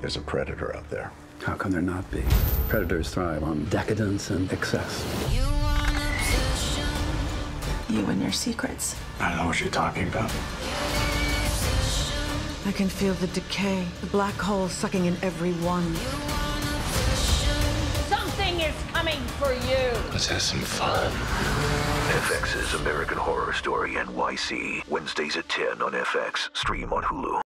There's a predator out there. How can there not be? Predators thrive on decadence and excess. You and your secrets. I don't know what you're talking about. I can feel the decay, the black hole sucking in every one. Something is coming for you. Let's have some fun. FX's American Horror Story NYC. Wednesdays at 10 on FX. Stream on Hulu.